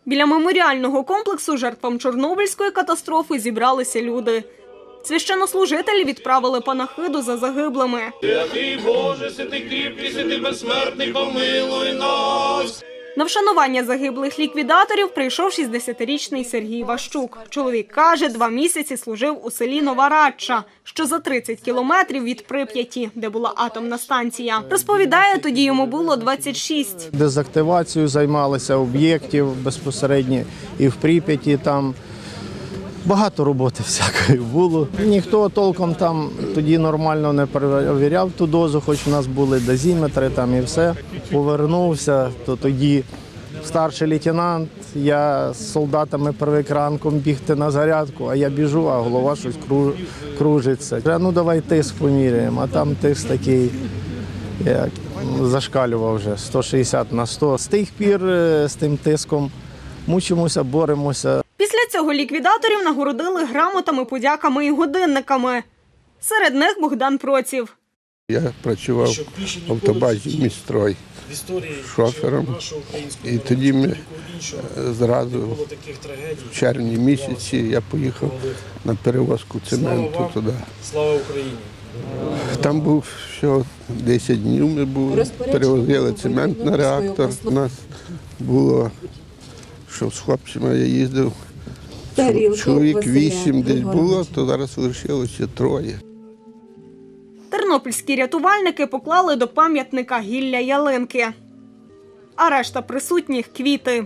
Біля меморіального комплексу жертвам Чорнобильської катастрофи зібралися люди. Священнослужителі відправили панахиду за загиблими. Святий Боже, святий кріпкий, святий безсмертний, помилуй нас! На вшанування загиблих ліквідаторів прийшов 60-річний Сергій Ващук. Чоловік каже, 2 місяці служив у селі Нова Радча, що за 30 кілометрів від Прип'яті, де була атомна станція. Розповідає, тоді йому було 26. Дезактивацією займалися об'єктів безпосередньо і в Прип'яті там. Багато роботи всякої було. Ніхто толком там тоді нормально не перевіряв ту дозу, хоч у нас були дозиметри там і все. Повернувся, то тоді старший лейтенант, я з солдатами привик ранком бігти на зарядку, а я біжу, а голова щось кружиться. Ну давай тиск поміряємо, а там тиск такий, як зашкалював вже, 160/100. З тих пір з тим тиском мучимося, боремося. Після цього ліквідаторів нагородили грамотами, подяками і годинниками. Серед них Богдан Проців. Я працював в автобазі «Міськстрой» шофером. І тоді ми зразу в червні місяці я поїхав на перевозку цементу туди. Слава Україні! Там був всього 10 днів ми були, перевозили цемент на реактор. У нас було, що з хлопцями я їздив, чоловік 8 десь було, то зараз лишилося 3. Тернопільські рятувальники поклали до пам'ятника гілля ялинки, а решта присутніх – квіти.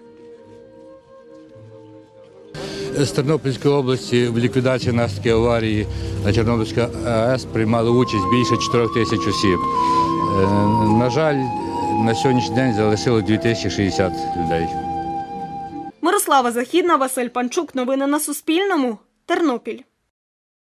З Тернопільської області в ліквідації наслідків аварії на Чорнобильській АЕС приймали участь більше 4 тисяч осіб. На жаль, на сьогоднішній день залишилось 2060 людей. Мирослава Західна, Василь Панчук. Новини на Суспільному. Тернопіль.